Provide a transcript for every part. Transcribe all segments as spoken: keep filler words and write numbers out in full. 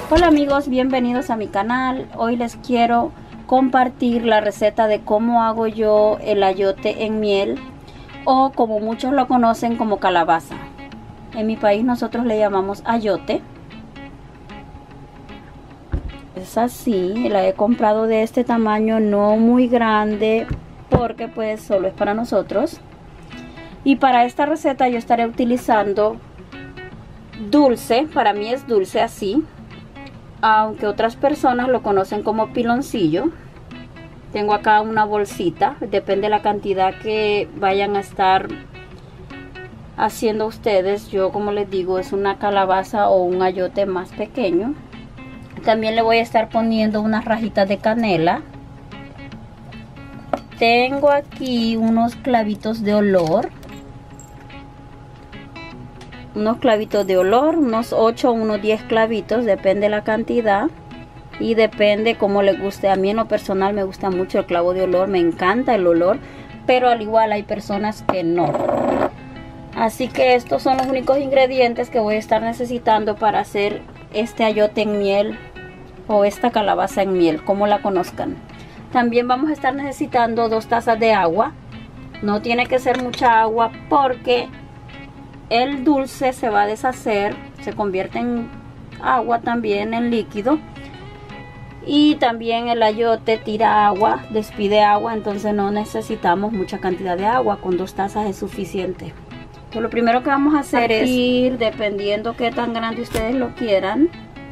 Hola amigos, bienvenidos a mi canal. Hoy les quiero compartir la receta de cómo hago yo el ayote en miel, o como muchos lo conocen como calabaza. En mi país nosotros le llamamos ayote. Es así, la he comprado de este tamaño, no muy grande, porque pues solo es para nosotros. Y para esta receta yo estaré utilizando dulce, para mí es dulce así, aunque otras personas lo conocen como piloncillo. Tengo acá una bolsita, depende de la cantidad que vayan a estar haciendo ustedes. Yo, como les digo, es una calabaza o un ayote más pequeño. También le voy a estar poniendo unas rajitas de canela. Tengo aquí unos clavitos de olor. Unos clavitos de olor, unos ocho o unos diez clavitos, depende de la cantidad y depende cómo les guste. A mí en lo personal me gusta mucho el clavo de olor, me encanta el olor, pero al igual hay personas que no. Así que estos son los únicos ingredientes que voy a estar necesitando para hacer este ayote en miel o esta calabaza en miel, como la conozcan. También vamos a estar necesitando dos tazas de agua. No tiene que ser mucha agua porque el dulce se va a deshacer, se convierte en agua también, en líquido. Y también el ayote tira agua, despide agua, entonces no necesitamos mucha cantidad de agua, con dos tazas es suficiente. Entonces, lo primero que vamos a hacer es ir, dependiendo qué tan grande ustedes lo quieran.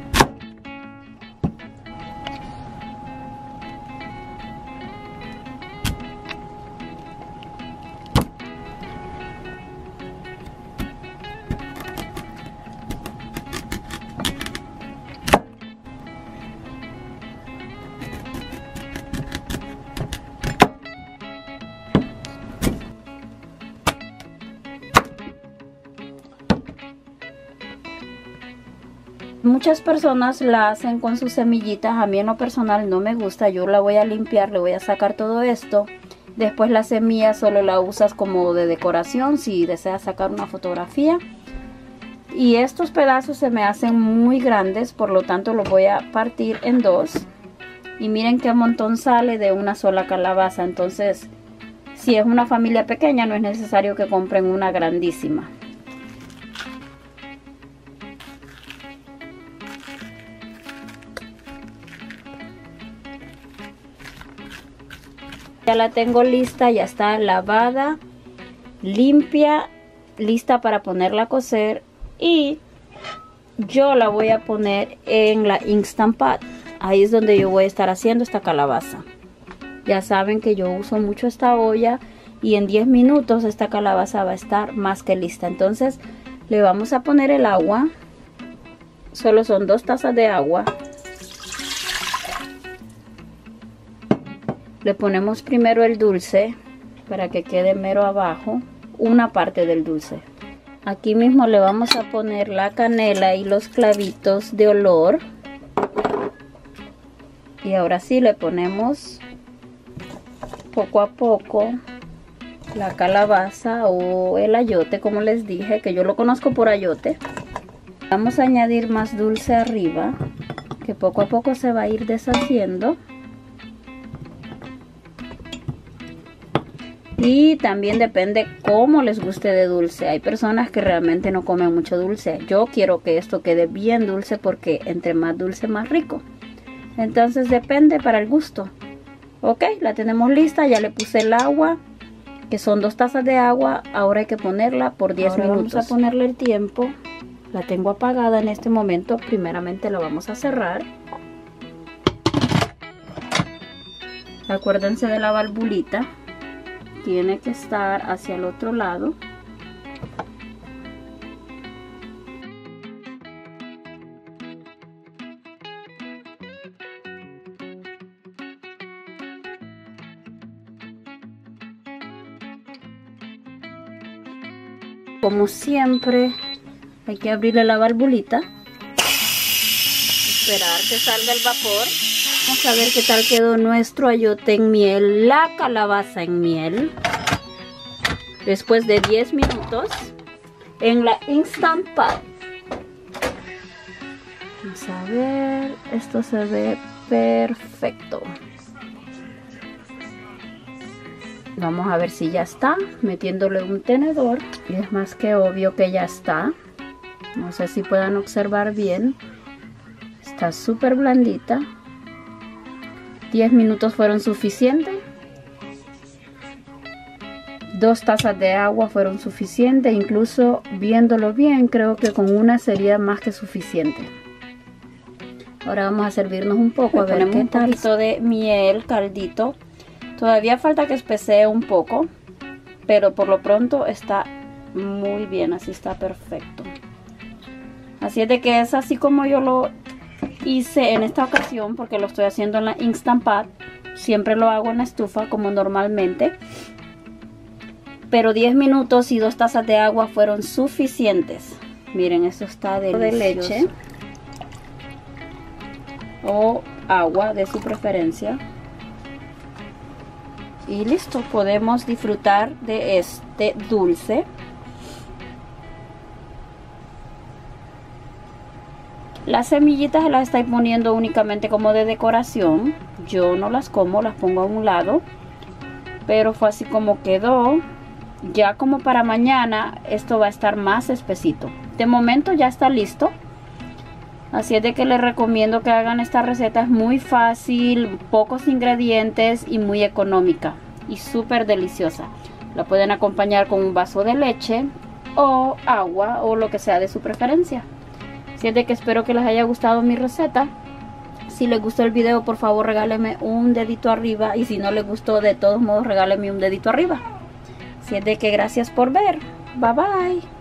Muchas personas la hacen con sus semillitas. A mí en lo personal no me gusta. Yo la voy a limpiar, le voy a sacar todo esto. Después la semilla solo la usas como de decoración si deseas sacar una fotografía. Y estos pedazos se me hacen muy grandes, por lo tanto los voy a partir en dos. Y miren qué montón sale de una sola calabaza. Entonces, si es una familia pequeña, no es necesario que compren una grandísima. Ya la tengo lista, ya está lavada, limpia, lista para ponerla a cocer. Y yo la voy a poner en la Instant Pot. Ahí es donde yo voy a estar haciendo esta calabaza. Ya saben que yo uso mucho esta olla y en diez minutos esta calabaza va a estar más que lista. Entonces le vamos a poner el agua. Solo son dos tazas de agua. Le ponemos primero el dulce para que quede mero abajo, una parte del dulce. Aquí mismo le vamos a poner la canela y los clavitos de olor. Y ahora sí le ponemos poco a poco la calabaza o el ayote, como les dije, que yo lo conozco por ayote. Vamos a añadir más dulce arriba, que poco a poco se va a ir deshaciendo. Y también depende cómo les guste de dulce. Hay personas que realmente no comen mucho dulce. Yo quiero que esto quede bien dulce porque entre más dulce más rico. Entonces depende para el gusto. Ok, la tenemos lista. Ya le puse el agua, que son dos tazas de agua. Ahora hay que ponerla por diez Ahora minutos. Vamos a ponerle el tiempo. La tengo apagada en este momento. Primeramente la vamos a cerrar. Acuérdense de la valvulita. Tiene que estar hacia el otro lado. Como siempre, hay que abrirle la valvulita. Esperar que salga el vapor. Vamos a ver qué tal quedó nuestro ayote en miel, la calabaza en miel. Después de diez minutos en la Instant Pot. Vamos a ver, esto se ve perfecto. Vamos a ver si ya está, metiéndole un tenedor. Y es más que obvio que ya está. No sé si puedan observar bien. Está súper blandita. diez minutos fueron suficientes. Dos tazas de agua fueron suficientes. Incluso viéndolo bien, creo que con una sería más que suficiente. Ahora vamos a servirnos un poco. A ver qué tal. Un poquito de miel, caldito. Todavía falta que espesee un poco, pero por lo pronto está muy bien, así está perfecto. Así es de que es así como yo lo hice en esta ocasión, porque lo estoy haciendo en la Instant Pot. Siempre lo hago en la estufa como normalmente. Pero diez minutos y dos tazas de agua fueron suficientes. Miren, esto está delicioso. De leche o agua de su preferencia. Y listo, podemos disfrutar de este dulce. Las semillitas las estoy poniendo únicamente como de decoración. Yo no las como, las pongo a un lado. Pero fue así como quedó. Ya como para mañana esto va a estar más espesito. De momento ya está listo. Así es de que les recomiendo que hagan esta receta. Es muy fácil, pocos ingredientes y muy económica. Y súper deliciosa. La pueden acompañar con un vaso de leche o agua o lo que sea de su preferencia. Así es de que espero que les haya gustado mi receta. Si les gustó el video, por favor regálenme un dedito arriba. Y si no les gustó, de todos modos regálenme un dedito arriba. Así es de que gracias por ver. Bye bye.